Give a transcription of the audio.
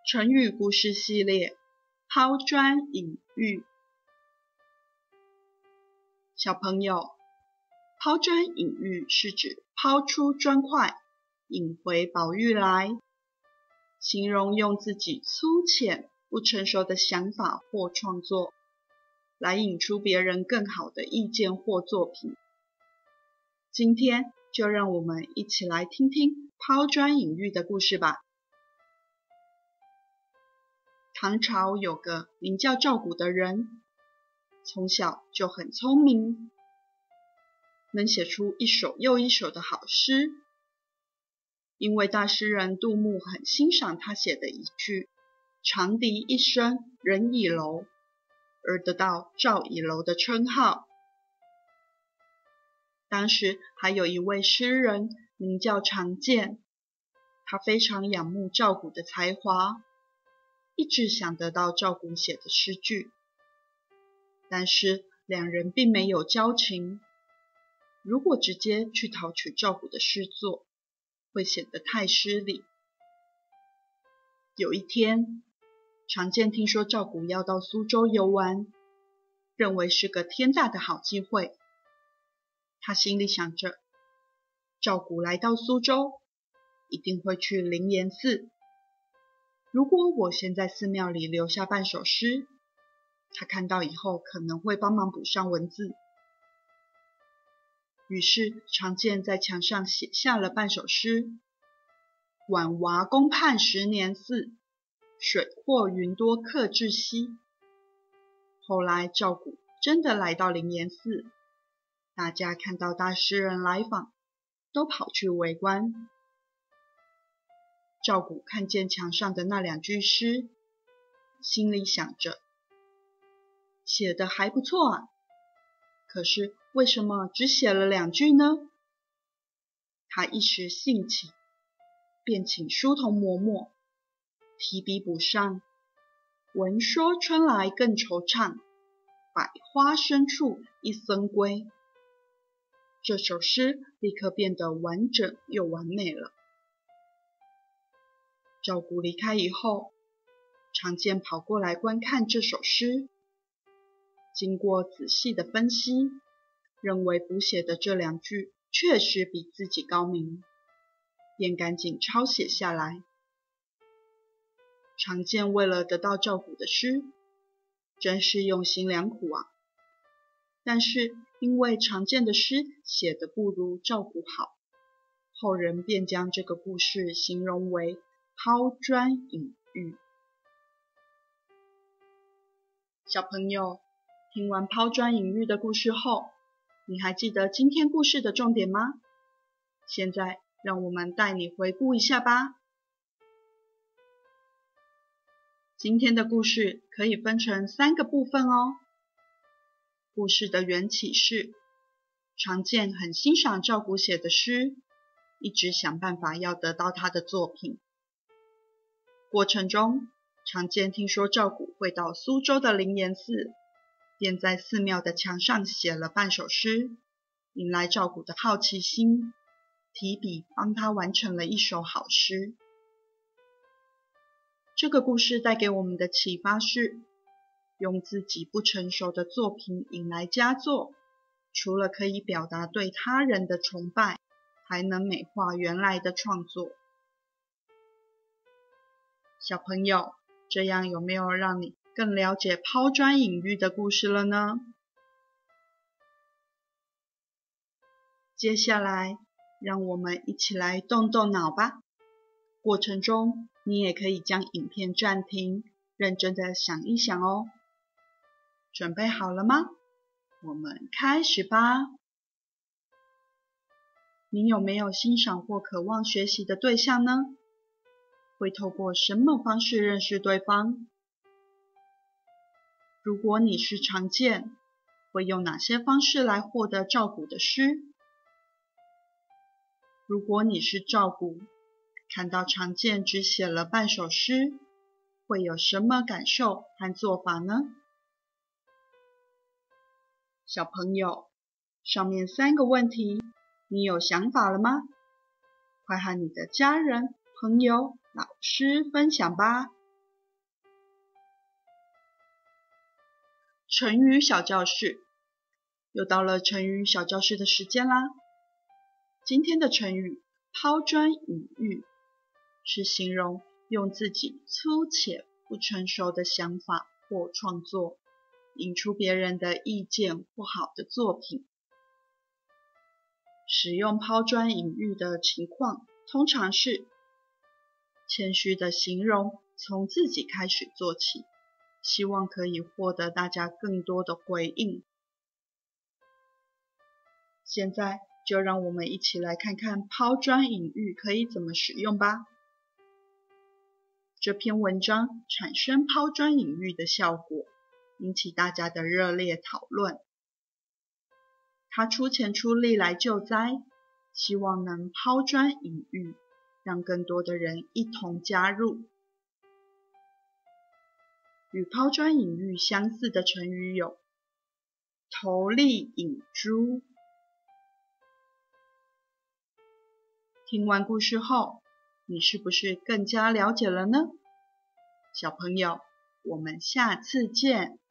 成语故事系列抛砖引玉。小朋友，抛砖引玉是指抛出砖块，引回宝玉来，形容用自己粗浅、不成熟的想法或创作，来引出别人更好的意见或作品。今天就让我们一起来听听抛砖引玉的故事吧。唐朝有个名叫赵古的人，从小就很聪明，能写出一首又一首的好诗。因为大诗人杜牧很欣赏他写的一句“长笛一声人倚楼”，而得到赵倚楼的称号。当时还有一位诗人名叫常建，他非常仰慕赵古的才华，一直想得到赵古写的诗句，但是两人并没有交情。如果直接去讨取赵古的诗作，会显得太失礼。有一天，常建听说赵古要到苏州游玩，认为是个天大的好机会。他心里想着，赵古来到苏州，一定会去灵岩寺。如果我先在寺庙里留下半首诗，他看到以后可能会帮忙补上文字。于是常建在墙上写下了半首诗：晚娃宫畔10年寺，水阔云多客至稀。后来赵古真的来到灵岩寺，大家看到大诗人来访，都跑去围观。赵古看见墙上的那2句诗，心里想着，写得还不错啊，可是为什么只写了2句呢？他一时兴起，便请书童磨墨，提笔补上：闻说春来更惆怅，百花深处一僧归。这首诗立刻变得完整又完美了。赵古离开以后，常建跑过来观看这首诗，经过仔细的分析，认为补写的这2句确实比自己高明，便赶紧抄写下来。常建为了得到赵古的诗，真是用心良苦啊。但是因为常建的诗写得不如赵古好，后人便将这个故事形容为抛砖引玉。小朋友，听完抛砖引玉的故事后，你还记得今天故事的重点吗？现在让我们带你回顾一下吧。今天的故事可以分成3个部分哦。故事的缘起是，常建很欣赏赵古写的诗，一直想办法要得到他的作品。过程中，常建听说赵古会到苏州的灵岩寺，便在寺庙的墙上写了半首诗，引来赵古的好奇心，提笔帮他完成了一首好诗。这个故事带给我们的启发是，用自己不成熟的作品引来佳作，除了可以表达对他人的崇拜，还能美化原来的创作。小朋友，这样有没有让你更了解抛砖引玉的故事了呢？接下来，让我们一起来动动脑吧。过程中，你也可以将影片暂停，认真的想一想哦。准备好了吗？我们开始吧。你有没有欣赏或渴望学习的对象呢？会透过什么方式认识对方？如果你是常建，会用哪些方式来获得赵古的诗？如果你是赵古，看到常建只写了半首诗，会有什么感受和做法呢？小朋友，上面3个问题，你有想法了吗？快和你的家人、朋友、老师分享吧。 成语小教室，又到了成语小教室的时间啦。今天的成语抛砖引玉，是形容用自己粗浅不成熟的想法或创作，引出别人的意见或好的作品。使用抛砖引玉的情况，通常是谦虚的形容从自己开始做起，希望可以获得大家更多的回应。现在就让我们一起来看看抛砖引玉可以怎么使用吧。这篇文章产生抛砖引玉的效果，引起大家的热烈讨论。他出钱出力来救灾，希望能抛砖引玉，让更多的人一同加入。与抛砖引玉相似的成语有投粒引珠。听完故事后，你是不是更加了解了呢？小朋友，我们下次见。